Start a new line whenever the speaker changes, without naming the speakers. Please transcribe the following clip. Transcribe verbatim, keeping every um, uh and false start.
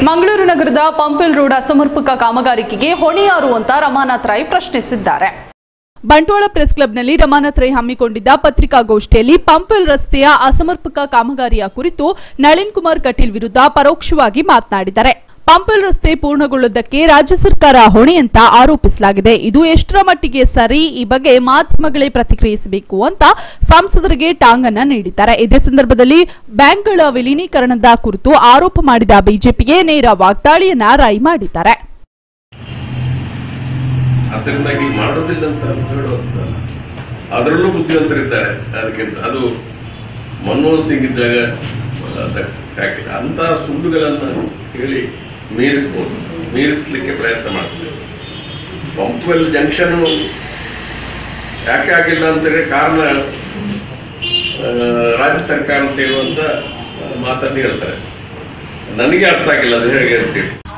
ಮಂಗಳೂರು ನಗರದ ಪಂಪಲ್ ರೋಡ್ ಅಸಮರ್ಪಕ ಕಾಮಗಾರಿಕೆಗೆ ಹೊಣೆ ಯಾರು ಅಂತ ರಮಾನಾಥ್ ರೈ ಪ್ರಶ್ನಿಸಿದ್ದಾರೆ. ಬಂಟ್ವಾಳ ಪ್ರೆಸ್ ಕ್ಲಬ್ನಲ್ಲಿ ರಮಾನಾಥ್ ರೈ ಹಮ್ಮಿಕೊಂಡಿದ್ದ ಪತ್ರಿಕಾಗೋಷ್ಠಿಯಲ್ಲಿ ಪಂಪಲ್ ರಸ್ತೆಯ ಅಸಮರ್ಪಕ ಕಾಮಗಾರಿಯ ಕುರಿತು ನಳಿನ್ ಕುಮಾರ್ ಕಟೀಲ್ ವಿರುದ್ಧ ಪರೋಕ್ಷವಾಗಿ ಮಾತನಾಡಿದ್ದಾರೆ. ಪಂಪಲ್ ರಸ್ತೆ ಪೂರ್ಣಗೊಳ್ಳುವುದಕ್ಕೆ ರಾಜ್ಯ ಸರ್ಕಾರ ಹೊಣೆ ಅಂತ ಆರೋಪಿಸಲಾಗಿದೆ. ಇದು ಎಷ್ಟರ ಮಟ್ಟಿಗೆ ಸರಿ, ಈ ಬಗ್ಗೆ ಮಾಧ್ಯಮಗಳೇ ಪ್ರತಿಕ್ರಿಯಿಸಬೇಕು ಅಂತ ಸಂಸದರಿಗೆ ಟಾಂಗನ್ನ ನೀಡಿದ್ದಾರೆ. ಇದೇ ಸಂದರ್ಭದಲ್ಲಿ ಬ್ಯಾಂಕ್ಗಳ ವಿಲೀನೀಕರಣದ ಕುರಿತು ಆರೋಪ ಮಾಡಿದ ಬಿಜೆಪಿಗೆ ನೇರ ವಾಗ್ದಾಳಿಯನ್ನ ರೈ ಮಾಡಿದ್ದಾರೆ.
ಅದರಿಂದಾಗಿ ಮಾಡೋದಿಲ್ಲ ಅಂತ ಹೇಳೋದಲ್ಲ, ಅದರಲ್ಲೂ ಬುದ್ಧಿವಂತರಿದ್ದಾರೆ. ಅದಕ್ಕಿಂತ ಅದು ಮನಮೋಹನ್ ಸಿಂಗ್ ಇದ್ದಾಗ ಅಂತ ಸುಳ್ಳುಗಳನ್ನು ಹೇಳಿ ಮೀರಿಸ್ಬೋದು, ಮೀರಿಸಲಿಕ್ಕೆ ಪ್ರಯತ್ನ ಮಾಡ್ತೀವಿ. ಪಂಪವೆಲ್ ಜಂಕ್ಷನ್ ಯಾಕೆ ಆಗಿಲ್ಲ ಅಂತೇಳಿ ಕಾರಣ ರಾಜ್ಯ ಸರ್ಕಾರ ಅಂತ ಹೇಳುವಂತ ಮಾತನ್ನು ಹೇಳ್ತಾರೆ. ನನಗೆ ಅರ್ಥ ಆಗಿಲ್ಲ ಅದು ಹೇಗೆ ಅಂತೇಳಿ.